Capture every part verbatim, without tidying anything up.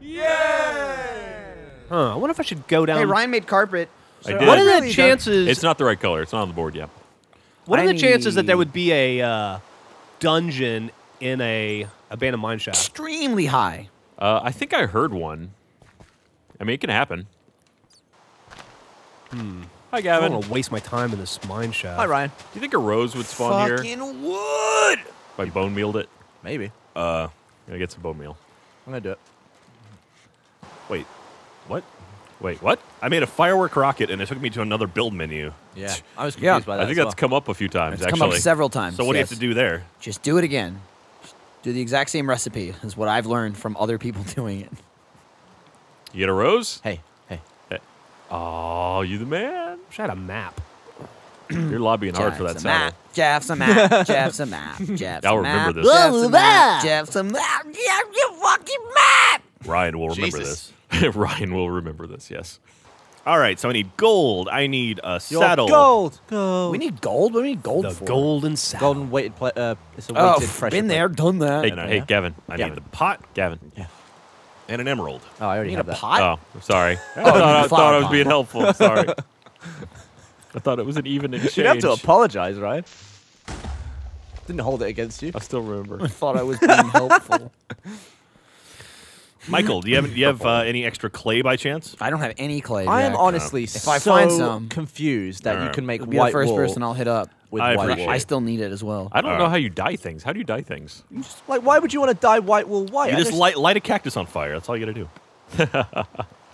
Yeah. Huh. I wonder if I should go down. Hey, Ryan made carpet. I did. What are really the chances? It's not the right color. It's not on the board yet. What are I the chances that there need- would be a uh, dungeon in a abandoned mine shaft? Extremely high. Uh, I think I heard one. I mean, it can happen. Hmm. Hi, I Gavin. don't want Do to waste my time in this mine shaft. Hi, Ryan. you think a rose would spawn here? Fucking wood. If I bone mealed it? Maybe. Uh, I get some bone meal. I'm gonna do it. Wait, what? Wait, what? I made a firework rocket, and it took me to another build menu. Yeah. I was confused Yeah. by that. I think as that's well. come up a few times, It's actually. come up several times. So what yes. do you have to do there? Just do it again. Just do the exact same recipe is what I've learned from other people doing it. You get a rose? Hey, hey. Oh, you the man. Wish I had a map. You're lobbying hard for that Jeff's a saddle. map. Jeff's a map. Jeff's a map. Jeff's I'll a remember map. this. Jeff's a map. Jeff's a map. Jeff's a fucking map. Ryan will remember Jesus. this. Ryan will remember this, yes. All right, so I need gold. I need a Your saddle. Gold. Gold. We need gold. What do we need gold The for? golden saddle. golden weighted. Pla uh, it's a Oh, weighted pressure. been there, plate. done that. Hey, And I- hey, yeah. Gavin. I Yeah. need a pot Gavin. and an emerald. Oh, I already You need have a that. pot? Oh, sorry. I Oh, thought, you I, need a thought flower I was pot. being helpful. Sorry. I thought it was an even exchange. You'd have to apologize, right? Didn't hold it against you. I still remember. I thought I was being helpful. Michael, do you have do you have uh, any extra clay by chance? I don't have any clay. I am Jack. honestly If I so find some- confused that you Alright. can make You'll be white the first wool person I'll hit up. with I white appreciate wool. I still need it as well. I don't All know right. how you dye things. How do you dye things? Like, why would you want to dye white wool white? You I just light light a cactus on fire. That's all you got to do.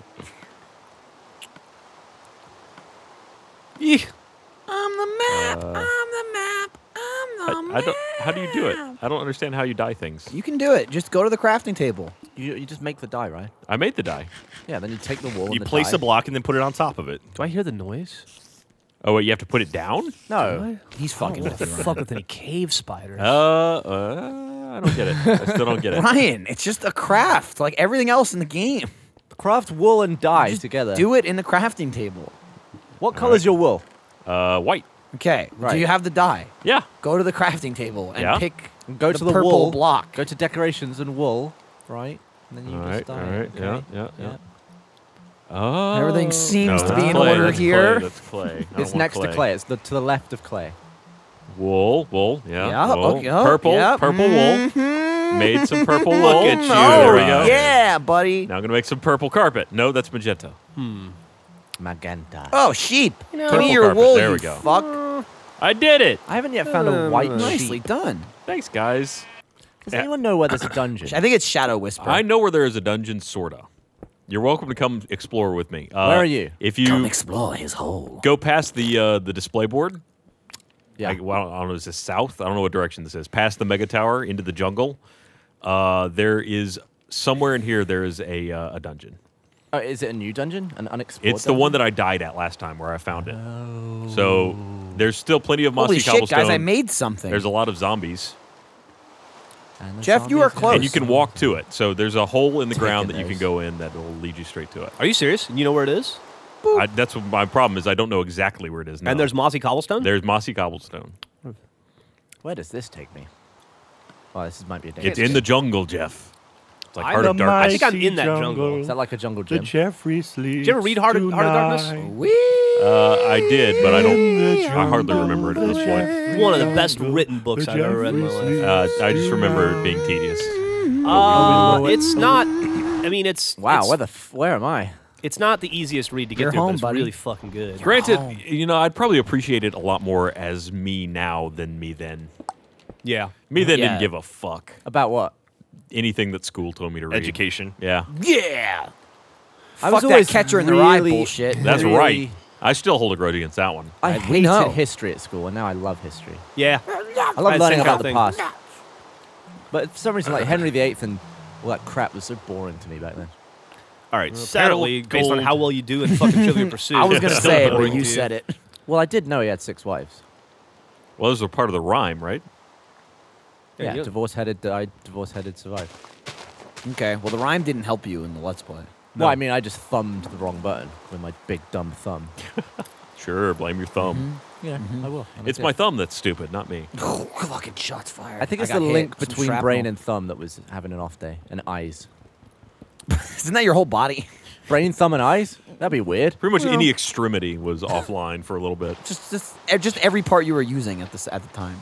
Eeh. I'm the map. Uh, I'm the map. I'm the I, map. I don't. How do you do it? I don't understand how you dye things. You can do it. Just go to the crafting table. You, you just make the dye, right? I made the dye. Yeah. Then you take the wool. You and the place dye. a block and then put it on top of it. Do I hear the noise? Oh wait, you have to put it down? No. He's fucking What with the you, Ryan. fuck with any cave spiders? Uh, uh, I don't get it. I still don't get it. Ryan, it's just a craft like everything else in the game. Craft wool and dye Just together. Do it in the crafting table. What color's your wool? Uh, white. Okay. Right. Do you have the dye? Yeah. Go to the crafting table and Yeah. pick Go the to the purple wool block. Go to decorations and wool, right? And then you All just right. dye. All it, right. Yeah. okay? Yeah. Yeah. Yeah. Oh. Everything seems No, to be that's in clay, order that's here. Clay, that's clay. I don't It's want next to clay. It's the, to the left of clay. Wool. Wool. Yeah. Yeah, Wool. okay, oh, Purple. yeah, Purple mhm. wool. Made some purple wool. Look at you. There we go. Yeah, buddy. Now I'm gonna make some purple carpet. No, that's magenta. Magenta. Oh, sheep. Give Purple me your carpet. wool, There you we go. fuck. I did it. I haven't yet found a white Nicely sheep. done. Thanks, guys. Does Yeah. anyone know where there's a dungeon? I think it's Shadow Whisper. I know where there is a dungeon, sorta. You're welcome to come explore with me. Uh, Where are you? If you Come explore his hole. go past the uh, the display board, Yeah. I, well, I don't know, is this south? I don't know what direction this is. Past the mega tower into the jungle, uh, there is somewhere in here. There is a uh, a dungeon. Oh, is it a new dungeon? An unexplored It's the one dungeon? that I died at last time, where I found it. So there's still plenty of mossy Holy shit, cobblestone. guys! I made something. There's a lot of zombies, And the Jeff, you are zombies close. and you can walk to it. So there's a hole in the ground that Taking you can those. go in that will lead you straight to it. Are you serious? You know where it is? I, that's what my problem is. I don't know exactly where it is now. And there's mossy cobblestone? there's mossy cobblestone. Where does this take me? Oh, this is, might be a It's dangerous. in the jungle, Jeff. It's like I'm Heart of a Darkness. I think I'm in that jungle. Is that like a jungle The gym? Jeffrey sleeps. Did you ever read Heart of, Heart of Darkness? Whee! Uh, I did, but I don't. I hardly remember it at this point. It's one of the best written books I've ever read in my life. Uh, I just remember it being tedious. Uh, it's not. I mean, it's Wow, It's, where the f where am I? it's not the easiest read to get You're through, home, but it's buddy. really fucking good. Granted, you know, I'd probably appreciate it a lot more as me now than me then. Yeah. Me then Yeah. didn't give a fuck. About what? Anything that school told me to read. Education. Yeah, Yeah. I Fuck was that always catcher in the rye really- bullshit. that's Really- right. I still hold a grudge against that one. I I- we hated know. history at school, and now I love history. Yeah. I I love had learning same about kind the of past. But for some reason, like Henry the Eighth and all that crap was so boring to me back then. All right, Apparently, saddle, based on gold. how well you do in fucking Trivial Pursuit. I was gonna it's still say it, but boring you to said it. Well, I did know he had six wives. Well, those were part of the rhyme, right? Yeah, Yeah, you- divorce-headed died, divorce-headed survived. Okay, well the rhyme didn't help you in the Let's Play. Well, I mean, I just thumbed the wrong button with my big dumb thumb. Sure, blame your thumb. Yeah, I will. and I It's did. my thumb that's stupid, not me. Fucking shots fired. I think it's got the hit. link Some between shrapnel. brain and thumb that was having an off day, and eyes. Isn't that your whole body? Brain, thumb, and eyes? That'd be weird. Pretty much any extremity was offline for a little bit. Just, just, eh, just every part you were using at this at the time.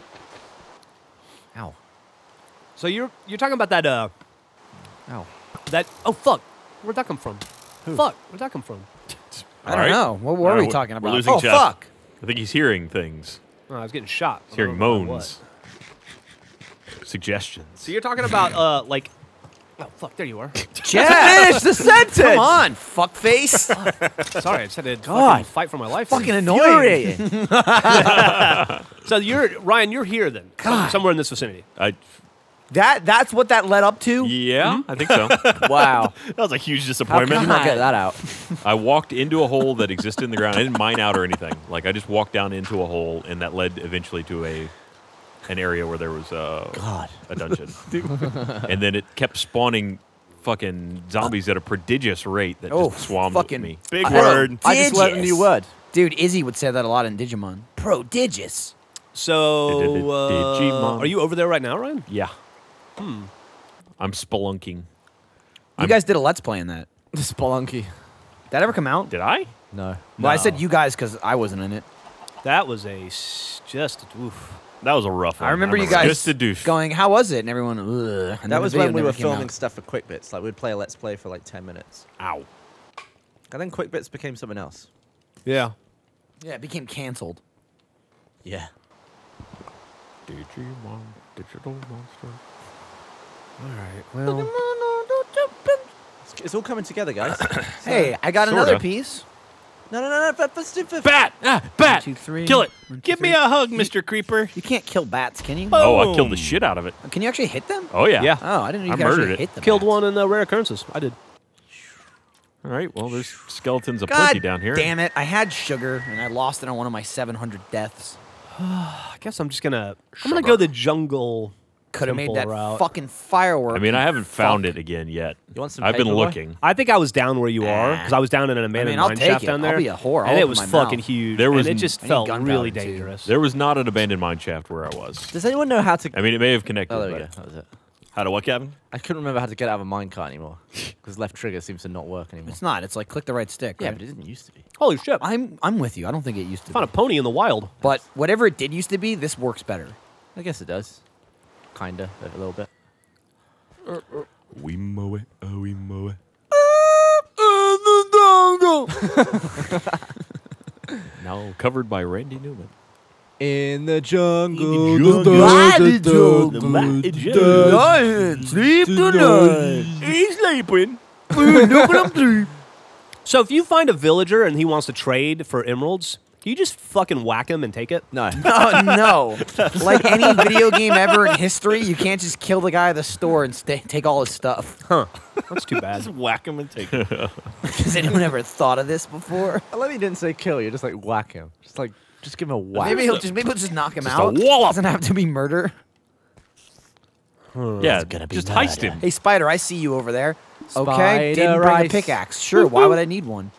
Ow. So you're you're talking about that uh Ow. that oh fuck, where'd that come from? Fuck, where'd that come from? I don't All right. know. What were All right, we we're- talking we're about? losing Oh Jeff. fuck! I think he's hearing things. Oh, I was getting shot. He's hearing I don't know moans. what. Suggestions. So you're talking about uh like oh fuck, there you are. Jeff, Finish the sentence! come on, fuckface! Sorry, I just had to God. fucking fight for my life. Fucking annoying. Infuriating. So you're Ryan, you're here then, God. somewhere in this vicinity. I, That that's what that led up to. yeah, I think so. Wow. That was a huge How disappointment. can you not get that out? I walked into a hole that existed in the ground. I didn't mine out or anything. Like I just walked down into a hole, and that led eventually to a an area where there was uh, God. a dungeon. And then it kept spawning fucking zombies at a prodigious rate that Oh, just swarmed fucking- me. Big I- word. I just learned a new word. Dude, Izzy would say that a lot in Digimon. Prodigious. So uh, Digimon. are you over there right now, Ryan? Yeah. I'm spelunking. You I'm- guys did a let's play in that. The Spelunky. Did that ever come out? Did I? No. Well, I said No. you guys because I wasn't in it. That was a s- just oof. That was a rough one. I remember you that. guys Just a douche. going, "How was it?" And everyone, Ugh. And then That the was video when we never were came filming out. stuff for Quick Bits. Like, we'd play a Let's Play for like ten minutes. Ow. And then Quick Bits became something else. Yeah. Yeah, it became canceled. Yeah. Digimon, digital monster. All right. Well, It's, it's all coming together, guys. Hey, I got Sorta. another piece. no, no, no, no. But, but, but, Bat! Ah, bat! One, two, three. Kill it! One, two, Give me three. a hug, Mister Creeper. You can't kill bats, can you? Oh, I killed Boom. the shit out of it. Can you actually hit them? Oh, yeah. Yeah. Oh, I didn't know you I could actually murdered it. hit them. killed one in uh, rare occurrences. I did. All right, well, there's skeletons God aplenty down here. damn it! I had sugar and I lost it on one of my seven hundred deaths. I guess I'm just gonna I'm gonna go the jungle. Could have made temple that route. fucking firework. I mean, I haven't found Fuck. it again yet. You want some I've been paper, boy? looking. I think I was down where you are because I was down in an abandoned mean, I'll mine take shaft it. down I'll there. be a whore. I'll and it open was my fucking mouth. huge. There was and it n- just I need felt gunpowder, really too. dangerous. There was not an abandoned mine shaft where I was. Does anyone know how to... I mean, it may have connected. Oh, there we but go. That was it. How to what, Kevin? I couldn't remember how to get out of a minecart anymore. Because left trigger seems to not work anymore. It's not. It's like click the right stick. Yeah, right? but it didn't used to be. Holy shit! I I'm I'm with you. I don't think it used to found a be. pony in the wild. But whatever it did used to be, this works better. I guess it does. Kinda, a little bit. We mow it. Oh, we mow it. Now covered by Randy Newman. In the jungle. Sleep tonight. He's sleeping. So if you find a villager and he wants to trade for emeralds, can you just fucking whack him and take it? No. Oh no! Like any video game ever in history, you can't just kill the guy at the store and stay, take all his stuff. Huh? That's too bad. Just whack him and take it. Has anyone ever thought of this before? I love you didn't say kill. You're just like whack him. Just like, just give him a whack. Maybe he'll just maybe he'll just knock him Just a out. wallop. Doesn't have to be murder. Yeah, just heist him. Hey Spider, I see you over there. Okay, Spider didn't bring a Rice. pickaxe. Sure, why would I need one?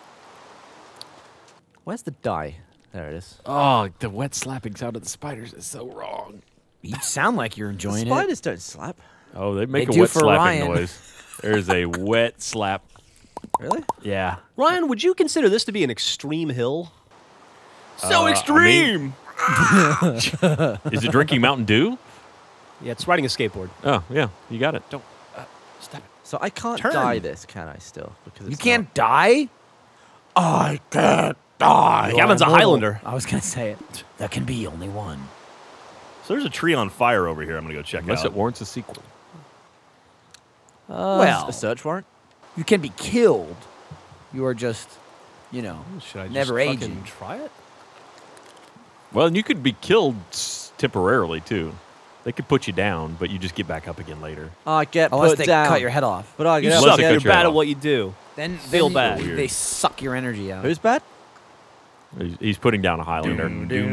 Where's the die? There it is. Oh, the wet slapping sound of the spiders is so wrong. You sound like you're enjoying it. Spiders don't slap. Oh, they make They a do wet for slapping Ryan. noise. There's a wet slap. Really? Yeah. Ryan, would you consider this to be an extreme hill? So Uh, extreme. Is it drinking Mountain Dew? Yeah, it's riding a skateboard. Oh, yeah. You got it. Don't. So I can't Turn. die this, can I still? Because You it's can't die. I can't die. Gavin's a Highlander. I was gonna say it. There can be only one. So there's a tree on fire over here. I'm gonna go check Unless out. it warrants a sequel. well, A search warrant? you can be killed. You are just, you know, Should I just never fucking aging. try it? Well, and you could be killed s- temporarily, too. They could put you down, but you just get back up again later. I get Unless put they down. cut your head off. But I You get Unless suck. they up. cut You're your head bad at off. what you do. Then Feel then bad. you- They suck your energy out. Who's bad? He's- He's putting down a Highlander.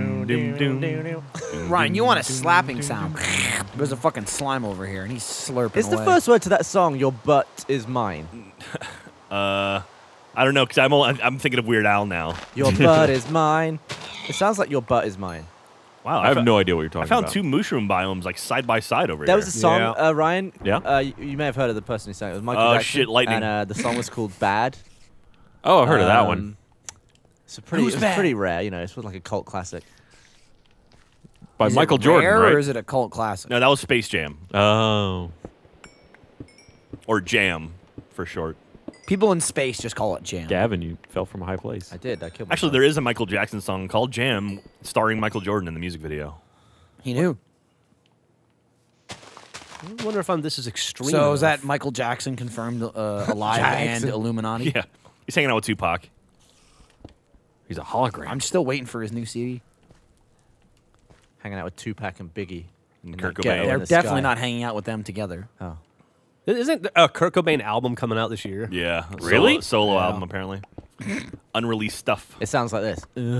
Ryan, you want a slapping sound? There's a fucking slime over here, and he's slurping It's the away. first word to that song, Your Butt Is Mine. Uh, I don't know, because I'm, only- I'm thinking of Weird Al now. Your butt is mine. It sounds like your butt is mine. Wow, I have fo- no idea what you're talking I found about. two mushroom biomes like side by side over There here. was a song, Yeah. uh, Ryan. Yeah? Uh, you, you may have heard of the person who sang it. It was Michael Oh, Jackson. shit, lightning. And uh, the song was called Bad. Oh, I've heard of that one. Um, It's a pretty, Who's it was Bad? pretty rare, you know. It's like a cult classic. By Is it Michael Jordan, rare, right? or is it a cult classic? No, that was Space Jam Oh. or Jam for short. People in space just call it jam. Gavin, you fell from a high place. I did. I killed myself. Actually, there is a Michael Jackson song called Jam starring Michael Jordan in the music video. He knew. I wonder if I'm this is extreme. So is enough. that Michael Jackson confirmed uh, alive and Jackson. Illuminati? Yeah, he's hanging out with Tupac. He's a hologram. I'm still waiting for his new C D. hanging out with Tupac and Biggie. And in Kurt that ghetto Cobain. in They're the definitely sky. not hanging out with them together. Oh. Isn't a Kurt Cobain album coming out this year? Yeah, a Really? solo, solo Yeah. album apparently. Unreleased stuff. It sounds like this.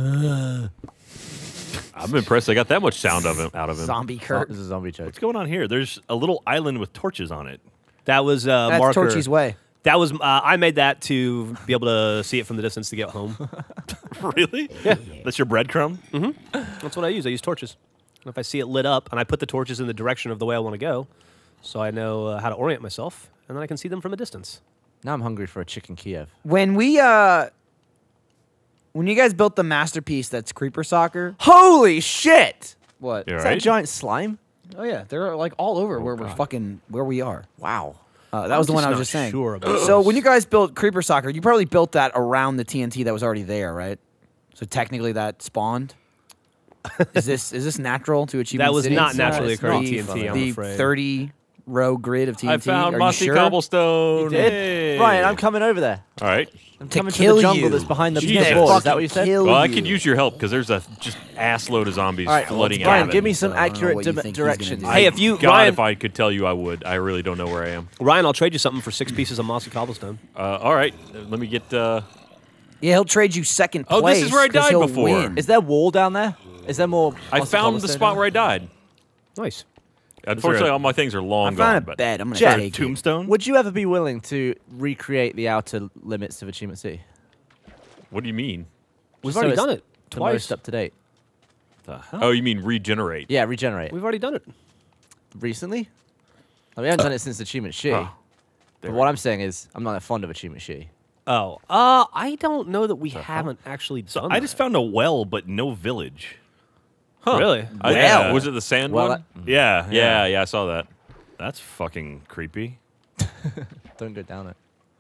I'm impressed I got that much sound of him out of him. Zombie Oh, Kurt. this is a zombie joke. What's going on here? There's a little island with torches on it. That was uh, That's marker. Torchy's way. That was uh, I made that to be able to see it from the distance to get home. Really? Yeah. That's your breadcrumb? That's what I use. I use torches. And if I see it lit up, and I put the torches in the direction of the way I want to go, so I know uh, how to orient myself, and then I can see them from a distance. Now I'm hungry for a chicken Kiev. When we uh when you guys built the masterpiece that's Creeper Soccer, holy shit! What? You Is all that a right? giant slime? Oh yeah, they're like all over where we're God. fucking where we are. Wow. Uh, that was the one I was not just saying. sure about so this. when you guys built Creeper Soccer, you probably built that around the T N T that was already there, right? So technically that spawned. is this is this natural to Achievement That was City? not It's naturally it's occurring not. T N T, I'm the afraid. thirty row grid of T N T. I found Are mossy you sure? cobblestone. Did? Hey. Ryan, I'm coming over there. All right. I'm To coming to kill the jungle you. that's behind the Jesus. the board. Is that Fucking what you said? kill Well, I you. could use your help because there's a just ass load of zombies All right, flooding well, out. Ryan, of give it. me some So I don't know accurate what you di- think he's gonna directions. do. Hey, if you God, Ryan, if I could tell you, I would. I really don't know where I am. Ryan, I'll trade you something for six pieces of mossy cobblestone. Uh, all right, let me get. Uh, Yeah, he'll trade you second Oh, place. this is where I 'cause died he'll before. win. Is there wall down there? Is there more? I mossy found the cobblestone spot down where I died. Nice. Unfortunately, a- all my things are I long found gone. a But bed. I'm gonna Jack, take it. Tombstone? Would you ever be willing to recreate the outer limits of Achievement City? what do you mean? We've So already it's done it The twice. most up to date. The hell? Oh, you mean regenerate? Yeah, regenerate. We've already done it. Recently? Oh, we haven't done it since Achievement She. Oh, But what I'm saying is, I'm not that fond of Achievement She. Oh, uh, I don't know that we haven't actually So done I just that. found a well, but no village. Huh. Really? Uh, yeah. Well. Was it the sand Well, one? Yeah, yeah, yeah, I saw that. That's fucking creepy. Don't go down it.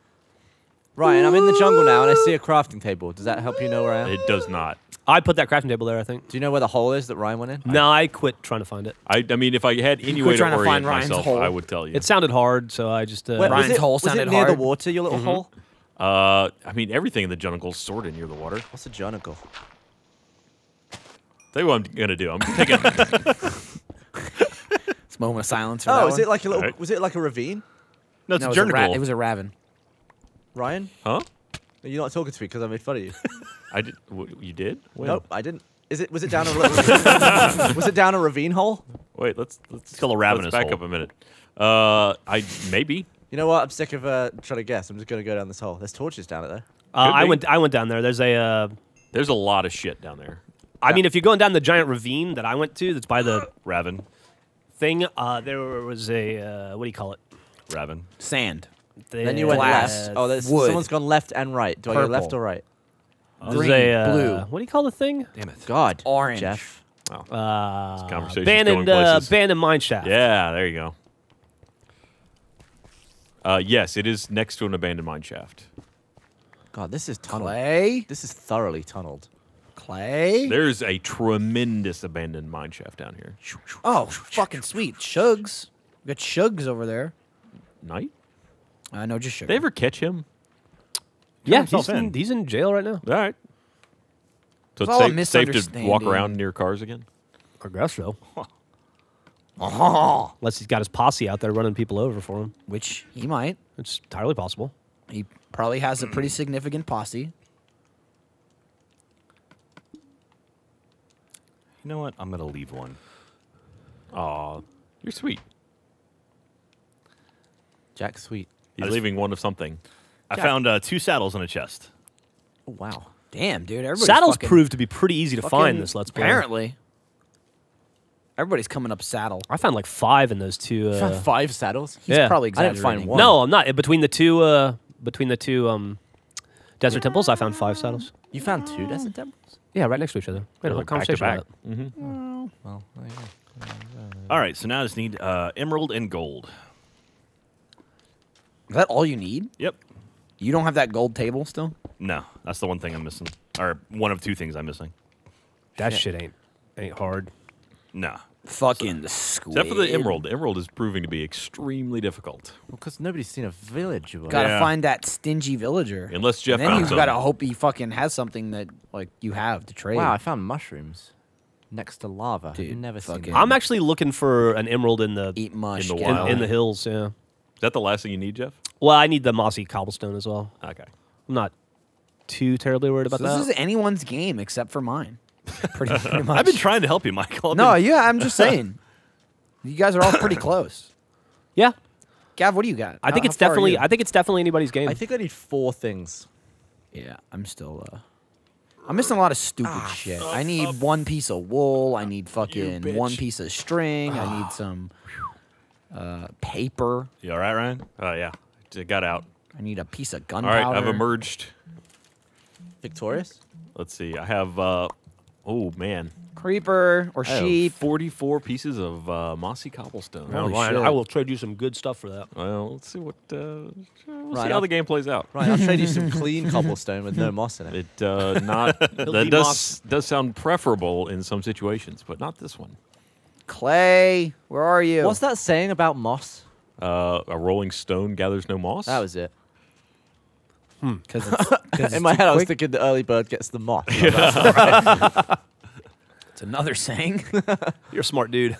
Ryan, I'm in the jungle now and I see a crafting table. Does that help you know where I am? It does not. I put that crafting table there, I think. Do you know where the hole is that Ryan went in? No, I quit trying to find it. I, I mean, if I had any quit way to trying to orient find Ryan's myself, hole. I would tell you. It sounded hard, so I just. Uh, Wait, Ryan's was it, hole was sounded it near the hard. water, your little hole? uh, I mean, everything in the jungle's sort of near the water. What's a junicle? Tell you what I'm gonna do. I'm taking. It's a moment of silence. For Oh, that is one. it like a little? Alright. Was it like a ravine? No, it's No, a it was a, ra- jernicle. it was a raven. Ryan, huh? you're not talking to me because I made fun of you. I did. W- you did? When? Nope, I didn't. Is it? Was it down a? little- was it down a ravine hole? Wait. Let's let's It's called a ravenous Let's back hole. up a minute. Uh, I maybe. You know what? I'm sick of uh, trying to guess. I'm just gonna go down this hole. There's torches down it there. uh, Could I be. went. I went down there. There's a. Uh, There's a lot of shit down there. I mean, if you're going down the giant ravine that I went to, that's by the Raven. thing. Uh, there was a. Uh, what do you call it? Raven. Sand. Then you went Glass. left. Oh, there's Wood. someone's gone left and right. Do I go left Purple. or right? There's Green, a, uh, blue. What do you call the thing? Damn it. God, Orange. Jeff. Uh, conversation's abandoned, going uh, places. abandoned mine shaft. Yeah, there you go. Uh, yes, it is next to an abandoned mine shaft. God, this is tunneled. Clay. This is thoroughly tunneled. Clay. There's a tremendous abandoned mine shaft down here. Oh, fucking sweet. Shugs. We got Shugs over there. Knight? Uh, no, just Did Shugs. they ever catch him? Yeah, himself he's in. in. he's in jail right now. All right. So It's it's all a safe, safe to walk misunderstanding. around near cars again? I guess so. Oh, Unless he's got his posse out there running people over for him. which he might. It's entirely possible. He probably has a pretty significant posse. You know what? I'm going to leave one. Aw, you're sweet. Jack Sweet. He's I just- leaving one of something. I Jack. found uh, two saddles in a chest. Oh, wow. Damn, dude. Everybody's Saddles fucking- proved to be pretty easy to fucking- find. This let's play. Apparently. Everybody's coming up saddle. I found like five in those two. You found Uh, five saddles. He's Yeah. probably I didn't exaggerating. find one. no, I'm not. Between the two, uh, between the two um, desert temples, I found five saddles. You found two desert temples. Yeah, right next to each other. We had a whole Like back to conversation back. about that. Well, there you go. All right, so now I just need uh, emerald and gold. Is that all you need? Yep. You don't have that gold table still? No, that's the one thing I'm missing, or one of two things I'm missing. That shit ain't ain't hard. No. Fucking the squid. Except for the emerald. The emerald is proving to be extremely difficult. Because nobody's seen a village. About Gotta Yeah. find that stingy villager. Unless Jeff And then found you've some. gotta hope he fucking has something that like you have to trade. Wow, I found mushrooms next to lava. Dude, I've never seen fucking- that. I'm actually looking for an emerald in the Eat mush. In the get in, wild. out. in the hills. Yeah. Is that the last thing you need, Jeff? Well, I need the mossy cobblestone as well. Okay. I'm not too terribly worried about So that. this is anyone's game except for mine. Pretty, pretty much. I've been trying to help you, Michael. I've No, been- yeah, I'm just saying. You guys are all pretty close. yeah, Gav, what do you got? I think How- it's how far are definitely. you? I think it's definitely anybody's game. I think I need four things. Yeah, I'm still. Uh, I'm missing a lot of stupid Ah, shit. I need one piece of wool. I need fucking one piece of string. I need some uh, paper. You all right, Ryan? Uh, yeah. It got out. I need a piece of All gunpowder. right, I've emerged. Victorious? Let's see. I have, uh, oh, man. Creeper or I have sheep. forty-four pieces of uh, mossy cobblestone. Oh, Holy Ryan, shit. I will trade you some good stuff for that. Well, let's see what. Uh, we'll Right, see how I'll- the game plays out. Right, I'll trade you some clean cobblestone with no moss in it. It uh, not that be does moss. does sound preferable in some situations, but not this one. Clay, where are you? What's that saying about moss? Uh, a rolling stone gathers no moss. That was it. Because it's, 'cause In it's my too head, I was quick. thinking the early bird gets the moth. It's another saying. You're a smart dude.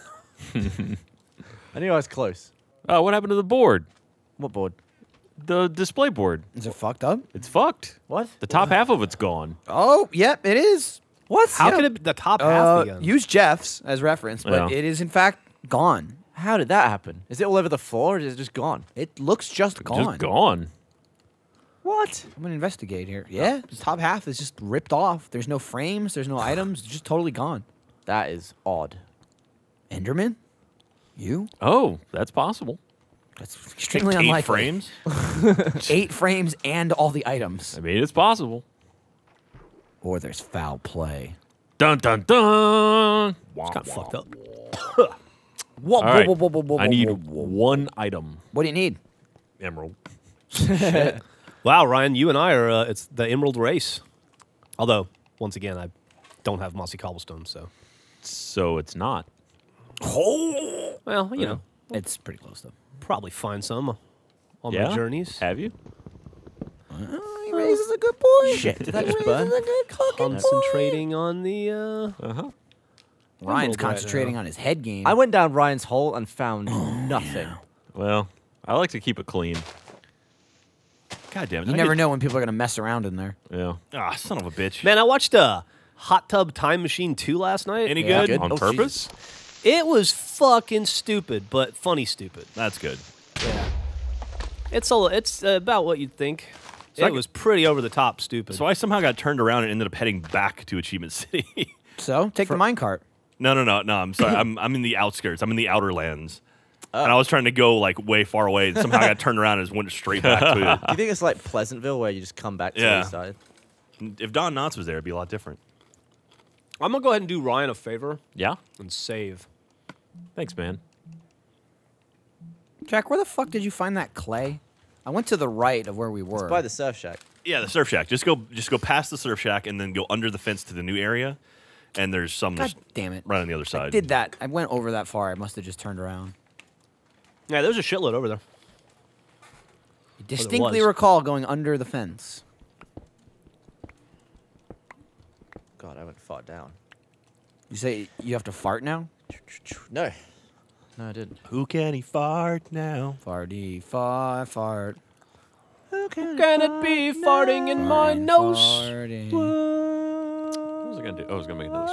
I knew I was close. Uh, what happened to the board? What board? The display board. Is it fucked up? It's fucked. What? The top half of it's gone. Oh, yep, it is. What? How could it, the top half uh, be gone? use Jeff's as reference, but Yeah. it is in fact gone. How did that happen? Is it all over the floor or is it just gone? It looks just gone. Just gone. What? I'm gonna investigate here. Yeah, the top half is just ripped off. There's no frames. There's no items. It's just totally gone. That is odd. Enderman, you? Oh, that's possible. That's extremely Eight unlikely. frames. Eight frames and all the items. I mean, it's possible. Or there's foul play. Dun dun dun. It's kind of fucked up. Whoa, All right. whoa, whoa, whoa, whoa, I need whoa, whoa. one item. What do you need? Emerald. Wow, Ryan, you and I are. Uh, it's the Emerald Race. Although, once again, I don't have mossy cobblestone, so. So it's not. Well, you know, It's pretty close though. probably find some on Yeah. my journeys. Have you? Oh, he raises a good point. Shit, did that just burn? Concentrating on the. Uh, Uh huh. Ryan's Emerald right concentrating now. on his head game. I went down Ryan's hole and found nothing. Well, I like to keep it clean. God damn it! You I never did- know when people are gonna mess around in there. Yeah. Ah, son of a bitch. man, I watched uh, Hot Tub Time Machine two last night. Any Yeah, good? good. On Oh, purpose? It was fucking stupid, but funny stupid. That's good. Yeah. It's a, it's uh, about what you'd think. So I it g- was pretty over the top stupid. So I somehow got turned around and ended up heading back to Achievement City. So take the minecart. no, no, no, no. I'm sorry. I'm I'm in the outskirts. I'm in the outer lands. And I was trying to go like way far away, and somehow I got turned around and just went straight back to Do you think it's like Pleasantville where you just come back to where Yeah. you started? it. If Don Knotts was there, it'd be a lot different. I'm gonna go ahead and do Ryan a favor Yeah. and save. Thanks, man. Jack, where the fuck did you find that clay? I went to the right of where we were. It's by the surf shack. Yeah, the surf shack. Just go, just go past the surf shack and then go under the fence to the new area. And there's some God just damn it. right on the other I side. did that. I went over that far. I must have just turned around. Yeah, there's a shitload over there. I distinctly was. recall going under the fence. God, I went far down. You say you have to fart now? No. No, I didn't. Who can he fart now? Farty, fart, fart. Can it be farting in my farting, nose? farting. What was I going to do? Oh, I was going to make another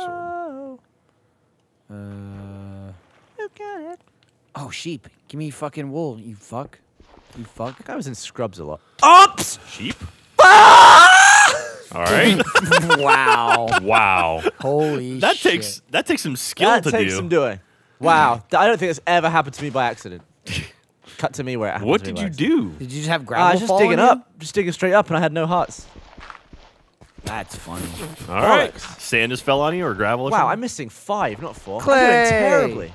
sword. Uh, oh, sheep. Give me fucking wool, you fuck. You fuck. That guy was in scrubs a lot. Sheep. All right. Wow. Wow. Holy That shit. takes that takes some skill That to takes do. some doing. Wow. I don't think that's ever happened to me by accident. Cut to me where it happened What to me did by you accident. do? Did you just have Ah, I gravel was just fall digging on you? up. Just digging straight up, and I had no hearts. That's funny. All right. Sand just fell on you or gravel or Wow, something? I'm missing five, not four. I'm Clay. doing terribly.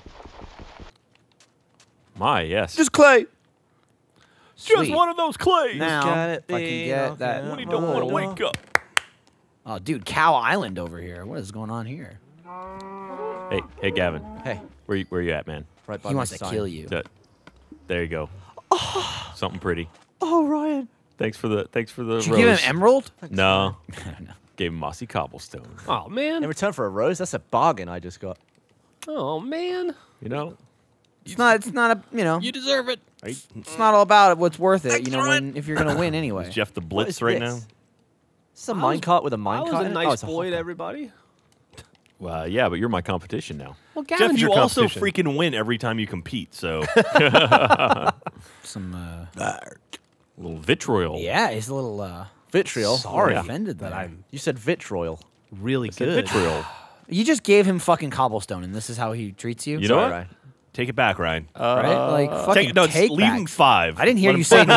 My, yes. Just clay. Just Sweet. one of those clays. Now, Got it if I can big, get knocking that. out When you don't want to my wake door. up. Oh, dude, Cow Island over here. What is going on here? Hey, hey, Gavin. Hey, Where you, where you at, man? right by He my wants to sign. kill you. That, there you go. Something pretty. Oh, Ryan. Thanks for the thanks for the Did you rose. give him emerald? No, I don't know. gave him mossy cobblestone. Oh man. In return for a rose, that's a bargain I just got. Oh man. You know, It's not. It's not a. You know. You deserve it. It's not all about what's worth it. You know, when, if you're gonna win anyway. Is Jeff the What Blitz is right this? now? Is this a I was- minecart with a I minecart? was a in it? nice oh, it's a boy to hopper. everybody. well, yeah, but you're my competition now. Well, Jeff, Gavin's you your also competition. freaking win every time you compete, so Some. Uh, A little vitriol. yeah, he's a little. Uh, Vitriol. sorry, Yeah. offended that that I'm You said vitriol. really It's a good. vitriol. You just gave him fucking cobblestone, and this is how he treats you. You know Sorry, what? Ryan. take it back, Ryan. right? Like fucking Take, no, take leave him backs. five. I didn't hear Let you him say take- no.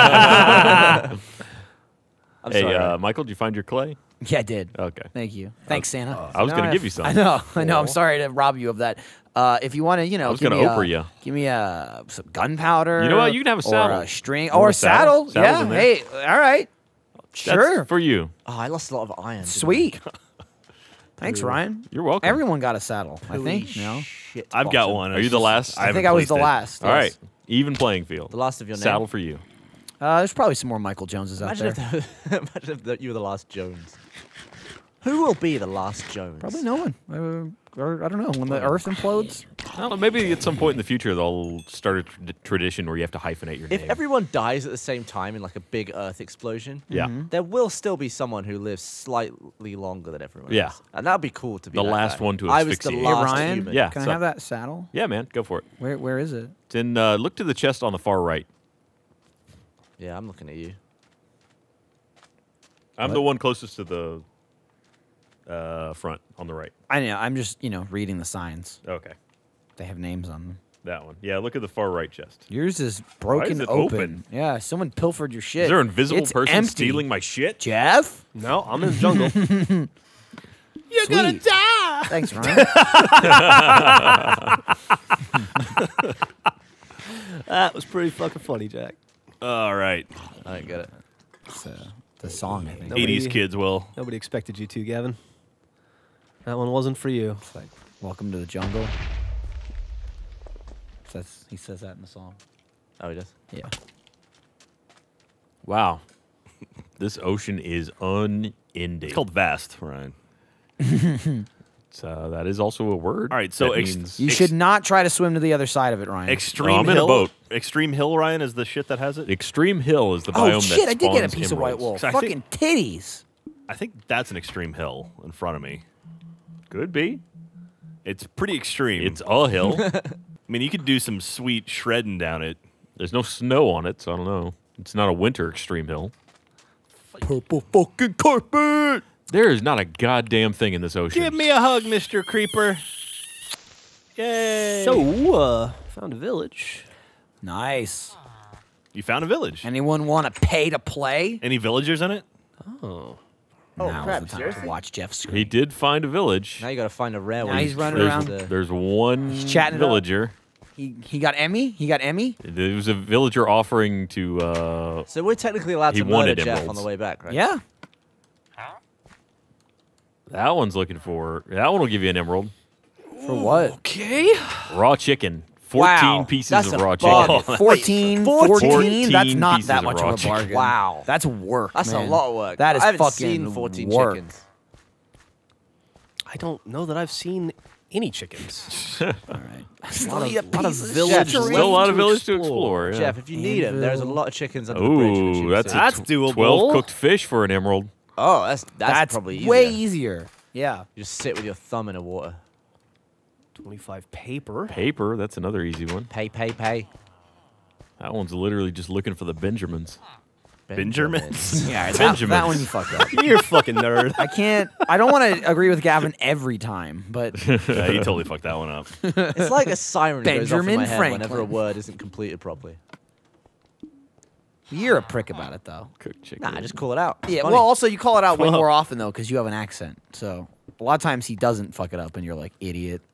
I'm Hey, sorry. uh, Ryan. Michael, did you find your clay? Yeah, I did. Okay. Thank you. Thanks, Santa. I was Now gonna I give you have- some. I know. I know. I'm sorry to rob you of that. Uh, if you want to, you know, I was give gonna me Oprah a, ya. give me a some gunpowder. You know what? You can have a saddle. or a string, You or want a a saddle? saddle. Saddle's Yeah. in there. Hey, all right. That's Sure. for you. Oh, I lost a lot of iron. didn't I? Sweet. Thanks, Ryan. You're welcome. Everyone got a saddle. I Holy think. No. shit, I've got bottom. one. Are It's you the just- last? I, haven't think I was the placed it. last. All yes. right. Even playing field. The last of your name. Saddle for you. Uh, there's probably some more Michael Joneses out Imagine there. if, the, imagine if the, you were the last Jones. Who will be the last Jones? Probably no one. Uh, or I don't know. When the Earth implodes. I don't know. Maybe at some point in the future they'll start a tra- tradition where you have to hyphenate your If name. everyone dies at the same time in like a big Earth explosion, yeah. Mhm. there will still be someone who lives slightly longer than everyone Yeah. else. And that would be cool to be The that last guy. one to I was the asphyxiate. Hey, last Ryan. human. Yeah. Can so- I have that saddle? Yeah, man. Go for it. Where Where is it? It's in. Uh, look to the chest on the far right. Yeah, I'm looking at you. I'm What? the one closest to the uh, front on the right. I know. I'm just you know reading the signs. Okay. They have names on them. That one. Yeah, look at the far right chest. Yours is broken it open. open? Yeah, someone pilfered your shit. Is there an invisible It's person empty. stealing my shit? Jeff? No, I'm in the jungle. You're gonna die. Thanks, Ryan. That was pretty fucking funny, Jack. All right. I don't get it. It's uh, the song, I think. Nobody- eighties kids will. Nobody expected you to, Gavin. That one wasn't for you. It's like, welcome to the jungle. That's, he says that in the song. Oh, he does. Yeah. Wow. This ocean is unending. It's called vast, Ryan. So, uh, that is also a word. All right, so That ex- means- You Ex- should not try to swim to the other side of it, Ryan. Extreme Oh, I'm in a Hill. boat. Extreme Hill, Ryan, is the shit that has it. Extreme Hill is the biome oh, shit, that I did get a spawns piece of white emeralds. wool. So I Fucking think- titties. I think that's an extreme hill in front of me. Could be. It's pretty extreme. It's a hill. I mean, you could do some sweet shredding down it. There's no snow on it, so I don't know. It's not a winter extreme hill. Purple fucking carpet. There is not a goddamn thing in this ocean. Give me a hug, Mister Creeper. Yay! So, uh, found a village. Nice. you found a village. Anyone want to pay to play? Any villagers in it? Oh. Oh, Now's crap, the time seriously? to watch Jeff scream. He did find a village. Now you got to find a rare Now one. he's running there's, around. The- there's one chatting it up. villager. He, he got Emmy? He got Emmy? There was a villager offering to. Uh, So we're technically allowed He to murder wanted Jeff on emeralds. the way back, right? Yeah. that one's looking for. That one will give you an emerald. For what? Okay. Raw chicken. fourteen Wow, pieces that's of a raw bargain. chicken. fourteen, fourteen? fourteen? That's not pieces that of much raw of a chicken. bargain. Wow. That's work, That's man. a lot of work. That is I haven't fucking seen fourteen work. chickens. I don't know that I've seen any chickens. All right. A lot of, lot of piece of village. shit. Still a lot of to village to explore. explore. Yeah. Jeff, if you need them, there's a Anvil. lot of chickens under the bridge. which Ooh, you that's see. a That's tw- doable. twelve cooked fish for an emerald. Oh, that's that's, That's probably easier. way easier. Yeah. You just sit with your thumb in the water. twenty-five paper. Paper, that's another easy one. Pay, pay, pay. That one's literally just looking for the Benjamins. Benjamins. Yeah, that, that Benjamins. one you fucked up. You're a fucking nerd. I can't. I don't want to agree with Gavin every time, but Yeah, you totally fucked that one up. It's like a siren goes off in Benjamin my head whenever a Franklin. word isn't completed properly. you're a prick about it, though. Cooked chicken. Nah, just call it out. It's Yeah. funny. Well, also you call it out way Well- more often though, because you have an accent. So a lot of times he doesn't fuck it up, and you're like idiot.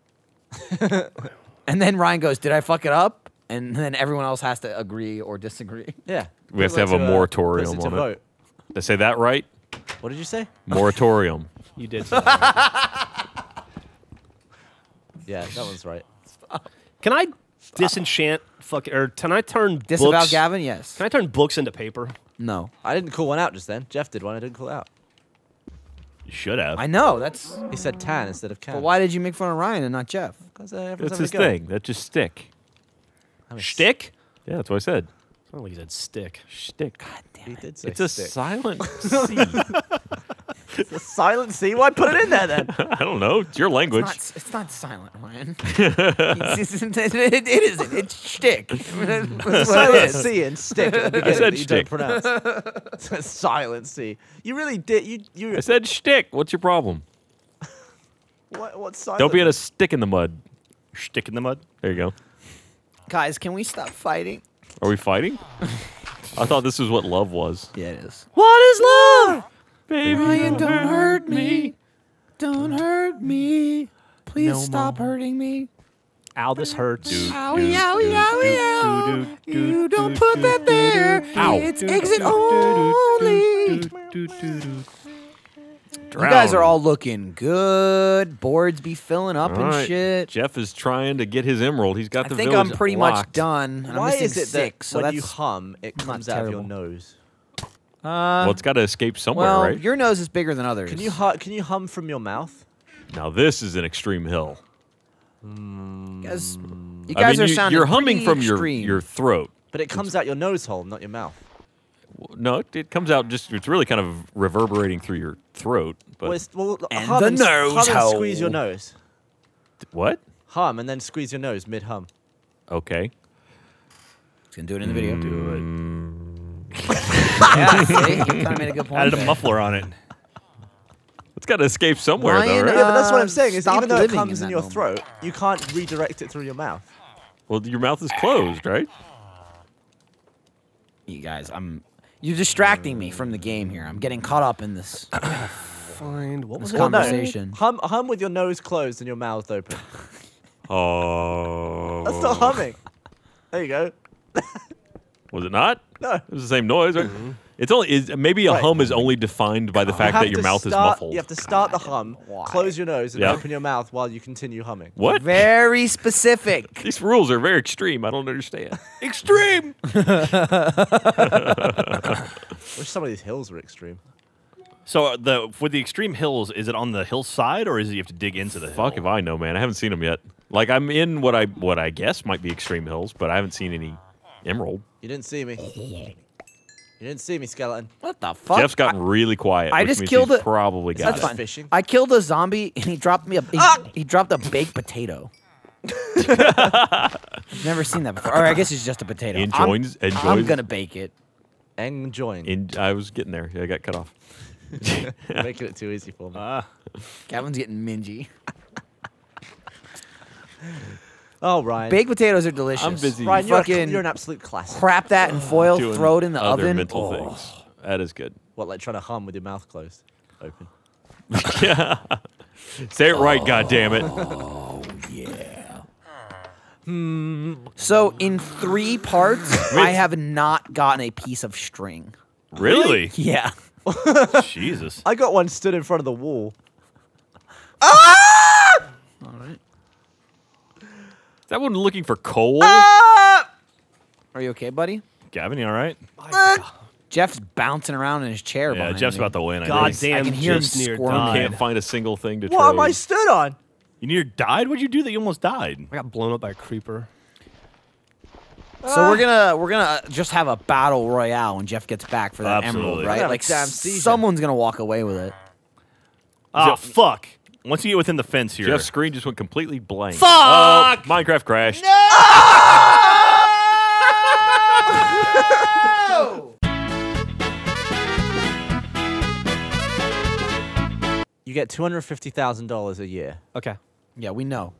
And then Ryan goes, "Did I fuck it up?" And then everyone else has to agree or disagree. yeah. We have Puts to have it a to, uh, moratorium puts it to on it. vote. Did I say that right? What did you say? Moratorium. You did. Say that right. Yeah, that one's right. Can I disenchant? Fuck. Or can I turn Disavow books? Gavin? Yes. Can I turn books into paper? No. I didn't call one out just then. Jeff did one. I didn't call it out. You should have. I know. That's. He said tan instead of can. But why did you make fun of Ryan and not Jeff? Because uh, everyone's That's having a his go. thing. That's just stick. I mean, Shtick? Yeah, that's what I said. Oh, he said stick. Shtick. He did say It's a stick. silent C. It's a silent C. Why put it in there then? I don't know. It's your language. It's not, it's not silent, Ryan. It's- it's- it, it isn't. It's shtick. That's what it Silent is. C and stick at the beginning said that you shtick. don't pronounce. It's a silent C. You really did. You you. I said shtick. What's your problem? What what silent? Don't be at a stick in the mud. Stick in the mud. There you go. Guys, can we stop fighting? Are we fighting? I thought this was what love was. Yeah, it is. What is love? Baby, Ryan, don't hurt me. Don't hurt me. Please stop hurting me. Ow, this hurts. Owie, owie, owie, ow. You don't put that there. Ow. It's exit only. You guys are all looking good. Boards be filling up All and right. shit. Jeff is trying to get his emerald. He's got I the think village I'm pretty much locked. done. And Why I'm missing is it six, that so when that's you hum, it not comes out of your terrible. nose? Well, it's got to escape somewhere, well, right? your nose is bigger than others. Can you hu- can you hum from your mouth? Now this is an extreme hill. You guys, you I guys mean, are you, sounding you're humming pretty from your extreme. your throat. But it comes out your nose hole, not your mouth. No, it, it comes out just. It's really kind of reverberating through your throat. But Well, it's, well, And hum the and, nose hum and hole. squeeze your nose. what? Hum and then squeeze your nose mid hum. Okay. He's gonna do it in the video. Mm. Yeah, see? You kind of made a good point. Added a there. muffler on it. It's got to escape somewhere, Ryan, though, right? Yeah, but that's what Uh, I'm saying. Is stop even though it living comes in in that your moment. throat, you can't redirect it through your mouth. Well, your mouth is closed, right? You guys, I'm. You're distracting me from the game here. I'm getting caught up in this, Find what this was it? Well, no. conversation. Hum, hum with your nose closed and your mouth open. Oh. That's not humming. There you go. Was it not? No. It was the same noise, right? It's only is maybe a Right. hum is only defined by the You fact have that your to mouth is start- muffled. You have to start the hum, Why? close your nose, and Yeah. open your mouth while you continue humming. What? Very specific. These rules are very extreme. I don't understand. Extreme. Wish some of these hills were extreme. So uh, the with the extreme hills, is it on the hillside or is it you have to dig into the Fuck hill? if I know, man. I haven't seen them yet. Like I'm in what I what I guess might be extreme hills, but I haven't seen any emerald. You didn't see me. You didn't see me, skeleton. What the fuck? Jeff's gotten really quiet. I which just means killed he's a- Probably got That's it. just fine. fishing. I killed a zombie and he dropped me a. He, Ah! he dropped a baked potato. I've never seen that before. Or I guess it's just a potato. Enjoins- I'm, enjoins- I'm gonna bake it. Enjoying. In, I was getting there. I got cut off. Making it too easy for me. Ah, Gavin's getting mingy. Oh, Ryan. Baked potatoes are delicious. I'm busy. Ryan, you're, a, Fucking you're an absolute classic. crap that in foil, Doing throw it in the other oven. mental Oh. things. That is good. What, like trying to hum with your mouth closed? Open. Yeah. Say it right, goddammit. So in three parts, I have not gotten a piece of string. really? Yeah. Jesus. I got one stood in front of the wall. All right. Is that one looking for coal? Are you okay, buddy? Gavin, you all right? Jeff's bouncing around in his chair. Yeah, behind Jeff's me. about to win. I God think. I damn, can hear him just near squirming. died. Can't find a single thing to What trade. am I stood on? You near died? What'd you do that you almost died? I got blown up by a creeper. So we're gonna we're gonna just have a battle royale when Jeff gets back for that Absolutely. emerald, I'm right? gonna have Like a damn s- seizure. someone's gonna walk away with it. Oh, fuck. Once you get within the fence here. Jeff's screen just went completely blank. Fuck! Oh, Minecraft crashed. you get two hundred fifty thousand dollars a year, Okay. Yeah, we know.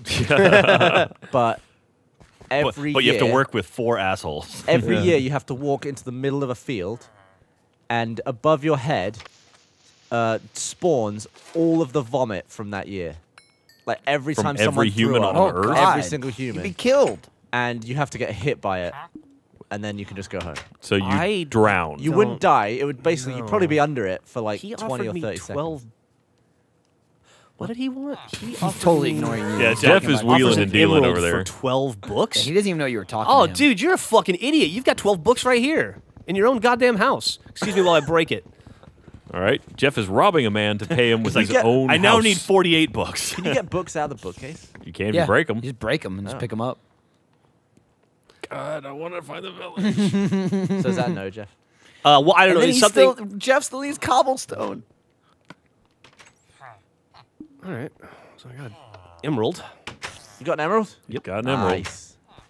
but every But, but you year, have to work with four assholes. every year you have to walk into the middle of a field, and above your head uh, spawns all of the vomit from that year. Like every From time every someone human threw on up, Earth? every God. single You'd human, be killed. and you have to get hit by it, and then you can just go home. So you I- drown. You Don't- wouldn't die. It would basically you'd probably No. be under it for like He twenty offered or me thirty twelve. seconds. What did he want? He He's offered totally me- ignoring you. Yeah, He's Jeff talking is about- wheeling offers and an dealing emerald over there. for twelve books. Yeah, he doesn't even know you were talking Oh, to him. dude, you're a fucking idiot. You've got twelve books right here in your own goddamn house. Excuse me while I break it. All right. Jeff is robbing a man to pay him with You his get- own I now house. need forty-eight books. Can you get books out of the bookcase? You can't Yeah, break them. You just break them and just Oh. pick them up. God, I want to find the village. So is that no, Jeff? Uh, well, I don't And know. then It's he something. still, Jeff still needs cobblestone. All right. So I got emerald. You got an emerald? Yep. Got an emerald. Nice.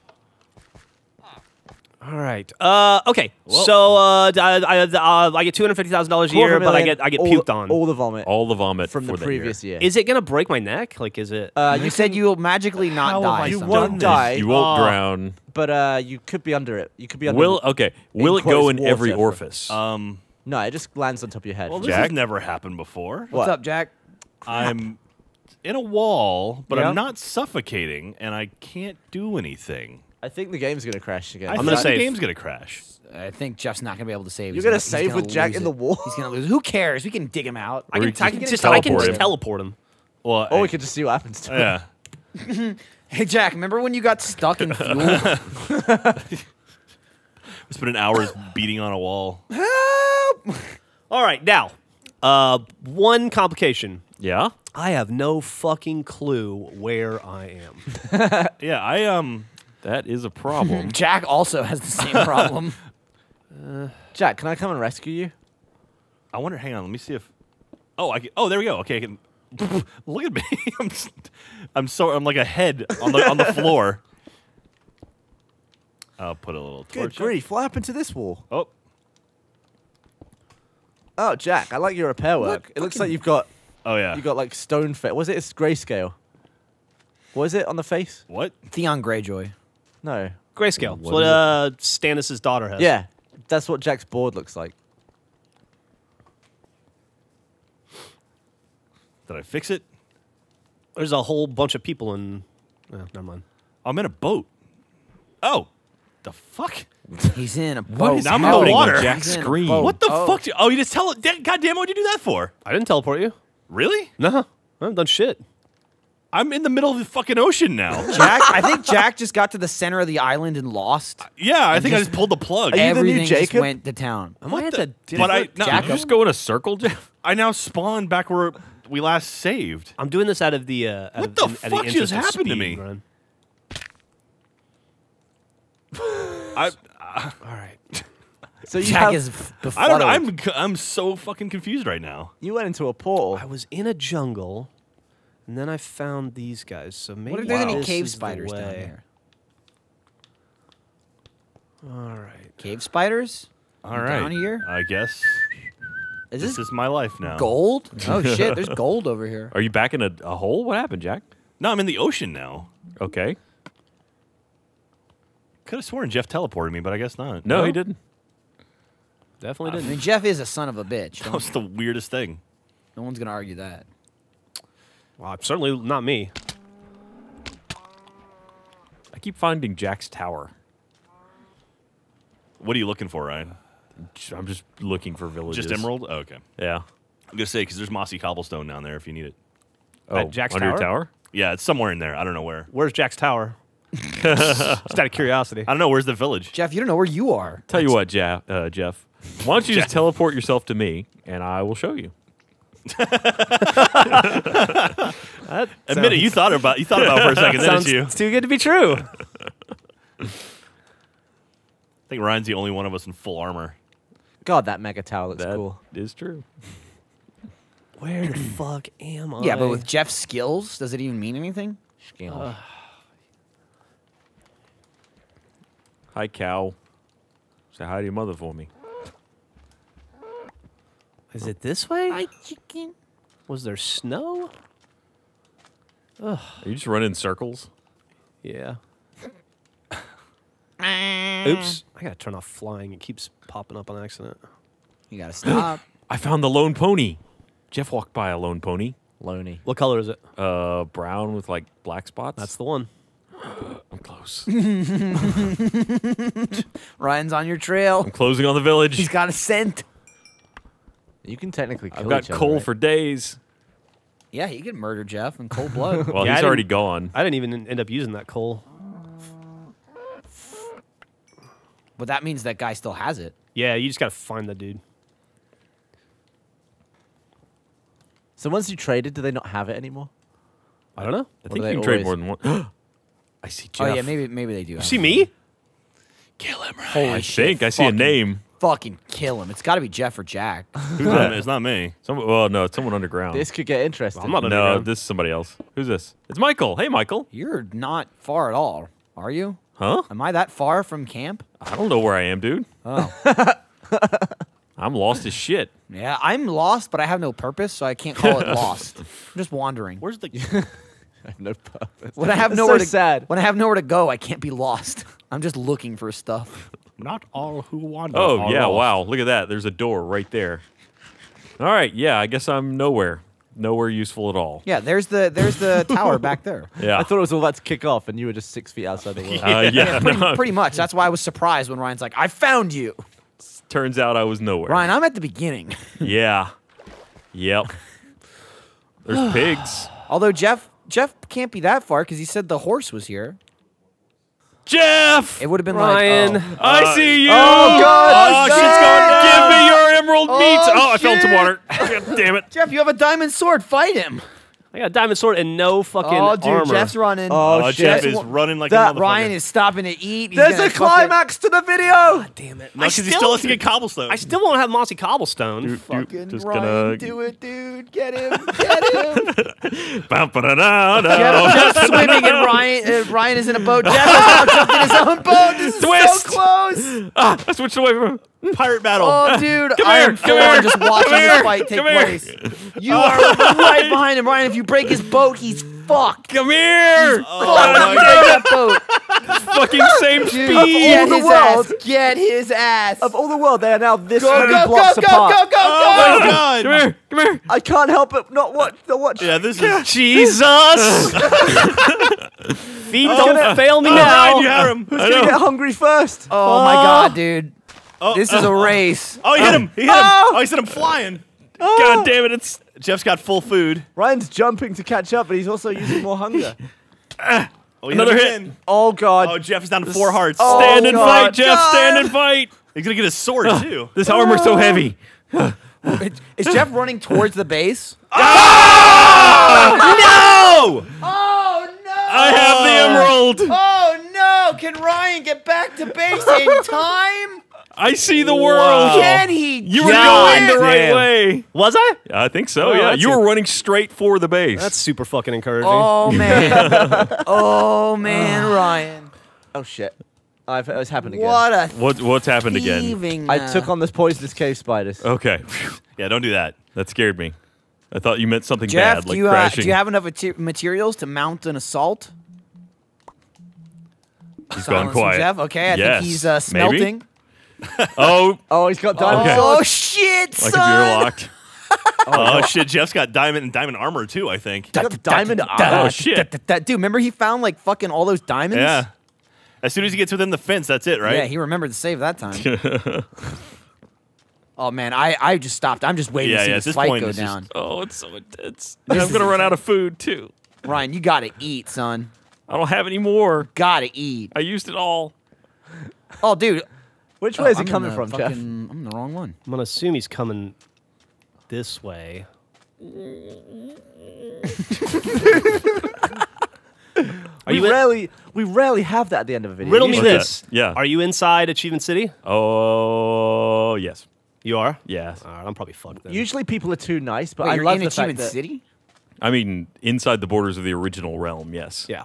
All right. Uh, okay. So uh, d- I, I, uh, I get two hundred fifty thousand dollars a Quarter year, but I million, get I get all, puked on. all the vomit All the vomit from the for that previous year. Is it gonna break my neck? Like, is it? uh, you, you said can- you'll magically not How have die. I you done someday. won't this? die, You won't Oh. drown. but uh, you could be under it. You could be under. Will okay? Will it go in enclosed every water for- orifice? Um, No, it just lands on top of your head. well, this Jack? has never happened before. What's What? up, Jack? I'm in a wall, but Yeah. I'm not suffocating, and I can't do anything. I think the game's gonna crash again. I I'm think gonna the save. game's gonna crash. I think Jeff's not gonna be able to save. You're He's gonna he's save with lose Jack in it. the wall? He's gonna lose. Who cares? We can dig him out. I Or can, you I can can just just I can teleport just him. teleport him. Well, Or I- we could just see what happens to him. yeah. Hey, Jack, remember when you got stuck in fuel? We spent an hours beating on a wall. Help! All right, now, uh, one complication. yeah. I have no fucking clue where I am. Yeah, I um. That is a problem. Jack also has the same problem. Jack, can I come and rescue you? I wonder. Hang on. Let me see if. Oh, I can, oh, there we go. Okay, I can. Look at me. I'm. s- I'm so. I'm like a head on the on the floor. I'll put a little Good torch. up. grief! What happened to this wall? Oh, Oh, Jack, I like your repair work. It looks like you've got oh yeah. you got like stone face. Was it? It's grayscale. What is it on the face? What? Theon Greyjoy. No. Grayscale. That's What what is it? uh, Stannis' daughter has. Yeah, that's what Jack's board looks like. Did I fix it? There's a whole bunch of people in. Oh, never mind. I'm in a boat. Oh, the fuck? He's in a boat. What is Now I'm happening in on water. Jack's He's in a screen? boat. What the Oh. fuck? do- Oh, you just tell it. God damn, what'd you do that for? I didn't teleport you. Really? No, I haven't done shit. I'm in the middle of the fucking ocean now. Jack, I think Jack just got to the center of the island and lost. Yeah, I think I just- just pulled the plug. Are you the new Everything just Jacob? went to town. Am What I at the- the but I- different no, Did Jack? you just go in a circle, Jeff? I now spawned back where we last saved. I'm doing this out of the. Uh, out What of, the in- out of fuck interest just of happened to speed, me? Ryan. I, All right. So you Jack have, is f- I don't know. befuddled. I'm I'm so fucking confused right now. you went into a portal. I was in a jungle, and then I found these guys. So maybe What if there's any this cave is the spiders down way. here? All right. Cave spiders? All right, Down here? I guess Is this this is my life now. gold? Oh shit, there's gold over here. Are you back in a, a hole? What happened, Jack? No, I'm in the ocean now. Okay. Could have sworn Jeff teleported me, but I guess not. No, No? he didn't. Definitely I didn't. mean, Jeff is a son of a bitch. That Don't- was the weirdest thing. no one's gonna argue that. Well, certainly not me. I keep finding Jack's tower. What are you looking for, Ryan? I'm just looking for villages. Just emerald? Oh, okay. Yeah. I'm gonna say because there's mossy cobblestone down there if you need it. Oh, At Jack's under your tower? tower? Yeah, it's somewhere in there. I don't know where. Where's Jack's tower? Just out of curiosity. I don't know. Where's the village? Jeff, you don't know where you are. Tell you what, Jeff. Uh, Jeff. Why don't you just teleport yourself to me, and I will show you. That Admit it. You thought about you thought about it for a second, sounds didn't you? it's too good to be true. I think Ryan's the only one of us in full armor. God, that mega tower looks That cool. is true. Where the fuck am I? Yeah, but with Jeff's skills, does it even mean anything? Uh, Hi, cow. Say hi to your mother for me. Is it this way? chicken. Was there snow? Are you just running in circles? Yeah. Oops. I gotta turn off flying. It keeps popping up on accident. You gotta stop. I found the lone pony. Jeff walked by a lone pony. Loney. What color is it? Uh, brown with like black spots. That's the one. I'm close. Ryan's on your trail. I'm closing on the village. He's got a scent. You can technically kill I've got each other, coal right? for days. Yeah, he could murder Jeff in cold blood. Well, Yeah, I he's didn't- already gone. I didn't even end up using that coal. But that means that guy still has it. Yeah, you just gotta find the dude. So once you traded, do they not have it anymore? I don't know. I Or think do you they can trade always- more than one. I see Jeff. Oh yeah, maybe maybe they do. Have See it. me? Kill him, right? Holy I shit, think I see a fucking- name. Fucking kill him. It's got to be Jeff or Jack. Who's that? It's not me. Some, well, no, it's someone underground. This could get interesting. I'm not no, underground. this is somebody else. Who's this? It's Michael. Hey, Michael. You're not far at all, are you? Huh? Am I that far from camp? I don't know where I am, dude. Oh. I'm lost as shit. Yeah, I'm lost, but I have no purpose, so I can't call it lost. I'm just wandering. Where's the? I have no purpose. When I have That's nowhere so to sad. when I have nowhere to go, I can't be lost. I'm just looking for stuff. Not all who wander. Oh, are yeah, lost. wow. Look at that. There's a door right there. All right, yeah, I guess I'm nowhere. Nowhere useful at all. Yeah, there's the there's the tower back there. Yeah. I thought it was all about to kick off, and you were just six feet outside the world. Uh, yeah, Pretty, no, pretty much. That's why I was surprised when Ryan's like, "I found you." turns out I was nowhere. Ryan, I'm at the beginning. Yeah. Yep. There's pigs. Although Jeff Jeff can't be that far because he said the horse was here. Jeff! It would have been Ryan. like, oh. I see you! Oh, God! Oh, Oh, shit's God! going. Give me your emerald meat! Oh, Oh, I fell into shit. water. God damn it. Jeff, you have a diamond sword. Fight him. I got a diamond sword and no fucking Oh, dude, armor. Jeff's running. Oh, Oh, shit. Jeff That's is what- running like that a motherfucker. Ryan is stopping to eat. He's There's gonna a fucking- climax to the video! Damn it. No, I because he still, still has to get cobblestone. I still won't have mossy cobblestone. Dude, dude, Fucking just Ryan, gonna. do it, dude. Get him. Get him. Ba-ba-da-da-da. Jeff, Jeff's swimming and Ryan, uh, Ryan is in a boat. Jeff has now jumped in his own boat. This is Twist. so close. Ah, I switched away from. Pirate battle. Oh, dude, Come I here, am come full here, on just watching come this here, fight take come here. place. You are right behind him, Ryan. If you break his boat, he's fucked. Come here! Oh, Fuck, my you break that boat. Fucking same Dude, speed! get the his world. ass. Get his ass. Of all the world, they are now this Go, many go, go, blocks go, apart. go, go, Oh, go. my God. Come here, come here. I can't help but not watch. Not watch. Yeah, this is. Jesus! Feet don't gonna- fail me Oh, now. Ryan, you have him. Who's gonna get hungry first? Oh, my God, dude. Oh, This is a race. Oh, he hit him. He hit him. Oh. Oh, he sent him flying. God damn it, it's. Jeff's got full food. Ryan's jumping to catch up, but he's also using more hunger. Oh, he Another hit. hit. him again. Oh God! Oh, Jeff is down to four hearts. Oh, Stand and God. fight, Jeff, stand and fight! He's going to get his sword, too. This armor's so heavy. Is Jeff running towards the base? No! Oh, no. I have the emerald! Oh, no. Can Ryan get back to base in time? I see the world! Can he? You were God going the right damn. way. Was I? I think so, Oh, yeah. that's You a- were running straight for the base. That's super fucking encouraging. Oh, man. Oh, man, Ryan. Oh shit! I've, it's happened again. What a what, what's happened again? thieving, I uh, took on this poisonous cave spiders. Okay. Yeah, don't do that. That scared me. I thought you meant something Jeff, bad, do like you, uh, crashing. do you have enough mate- materials to mount an assault? He's Silence gone from quiet. Jeff. Okay, I Yes. think he's uh, Maybe? smelting. Oh, Oh, he's got diamond Okay. Oh, sword. shit, my son. computer locked. Oh, shit. Jeff's got diamond and diamond armor, too, I think. He's got diamond Da- armor. Oh, shit. da- da- da- Dude, remember he found like fucking all those diamonds? Yeah. As soon as he gets within the fence, that's it, right? Yeah, he remembered to save that time. Oh man, I, I just stopped. I'm just waiting Yeah, to see yeah, at this this fight point, go it's just- down. Oh, it's so intense. This I'm is going to run out of food, too. Ryan, you gotta eat, son. I don't have any more. Gotta eat. I used it all. Oh, dude. Which way is Oh, it I'm coming in from, the Jeff? fucking- I'm in the wrong one. I'm gonna assume he's coming this way. Are we you in, rarely, we rarely have that at the end of a video. riddle me Usually- this? Yeah. Are you inside Achievement City? Oh, yes. You are. Yes. All right, I'm probably fucked then. Usually people are too nice, but Wait, I you're love in the fact Achievement that City? I mean, inside the borders of the original realm, yes. yeah.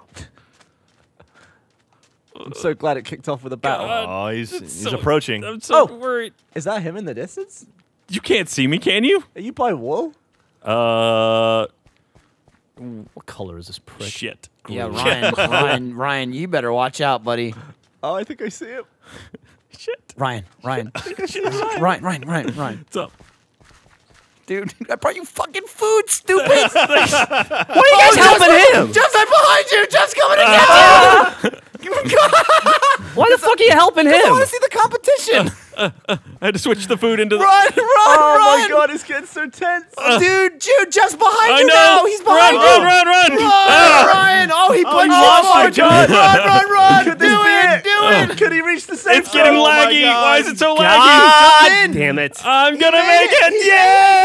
I'm so glad it kicked off with a battle. God. Oh, he's, It's he's so- approaching. I'm so Oh. worried. Is that him in the distance? You can't see me, can you? Are you by wall? Uh, What color is this prick? shit. Yeah, Ryan, Ryan, Ryan, you better watch out, buddy. Oh, I think I see him. Shit. Ryan, Ryan, Ryan, Ryan, Ryan, Ryan. What's up? Dude, I brought you fucking food, stupid. Why are you guys helping him? Jeff's right behind you. Jeff's coming to get you. Why the fuck are you helping I want him? to see the competition. I had to switch the food into the. Run, run, Oh run. my god, it's getting so tense. Dude, Jude, Jeff's behind I you know. now. He's behind run, you. run, run, run, Run, Ryan. Oh, he played you so lost hard. my God. Run, run, run. Could do this be it, it? do it. Could he reach the safe It's getting zone? Oh my laggy. God. Why is it so laggy? God Jump in. damn it. I'm gonna made make it. it.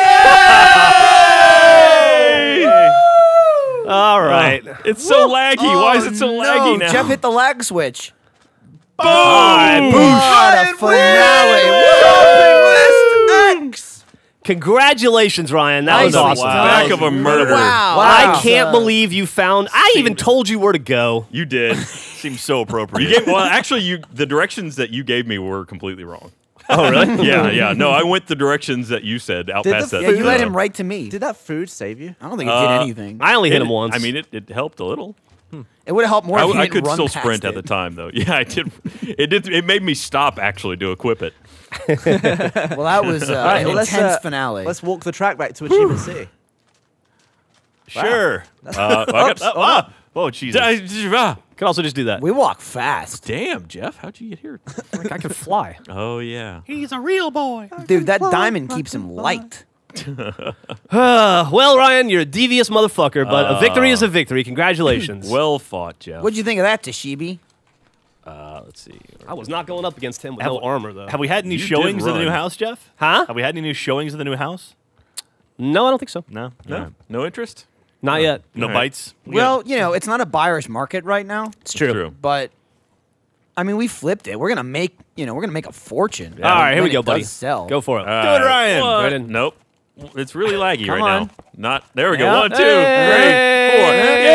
Yay! All right. It's so laggy. Why is it so Oh, laggy no. now? Jeff hit the lag switch. Boom! What a finale. X. Congratulations, Ryan. That was Nice. awesome. Wow. Back of a murder. Wow. I can't Uh, believe you found. I even told you where to go. You did. Seems so appropriate. You gave, well, actually, you the directions that you gave me were completely wrong. Oh, really? Yeah, yeah. No, I went the directions that you said out Did past the that. Yeah, you led uh, him right to me. Did that food save you? I don't think it Uh, did anything. I only hit it- him once. I mean, it, it helped a little. It would have helped more I, if you I didn't could run still past sprint it. at the time, though. Yeah, I did. It did. It made me stop actually to equip it. Well, that was uh, Alright, an well, let's, intense uh, finale. Let's walk the track back to Achievement City. Sure. Uh, I got, Oh, ah. Oh, Jesus. Could also just do that. we walk fast. Damn, Jeff, how'd you get here? Like I could fly. Oh yeah. He's a real boy. Dude, that diamond keeps him light. Uh, well, Ryan, you're a devious motherfucker, but a victory is a victory. Congratulations. Well fought, Jeff. What'd you think of that, Tashibi? Uh, let's see. I was not going up against him with Have- no armor, though. Have we had any You did showings of the new run. house, Jeff? Huh? Have we had any new showings of the new house? No, I don't think so. No. No, no interest. Not yet. No All right. bites? We Well, you know, it's not a buyer's market right now, It's true. True. but I mean, we flipped it. We're gonna make, you know, we're gonna make a fortune. All right, here when we go, it buddy. does Sell. Go for it. Uh, Do it, Ryan. what? Right in. Nope. It's really laggy Come right on. now. Not there. We go. Yeah. One, two, Hey. three, four.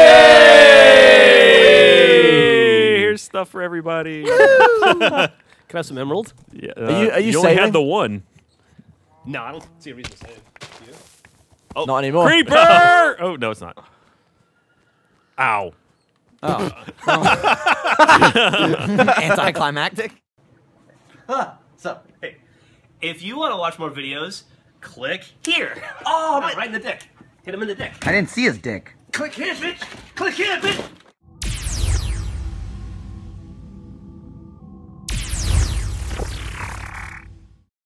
Yay! Here's stuff for everybody. Can I have some emerald? Yeah, Are you- are you only saving? had the one. No, I don't see a reason to save. Oh, Not anymore. Creeper! Oh no, it's not. Ow. Oh. Anticlimactic. So, hey, if you want to watch more videos, click here. Oh, right in the dick. Hit him in the dick. I didn't see his dick. Click here, bitch. Click here, bitch.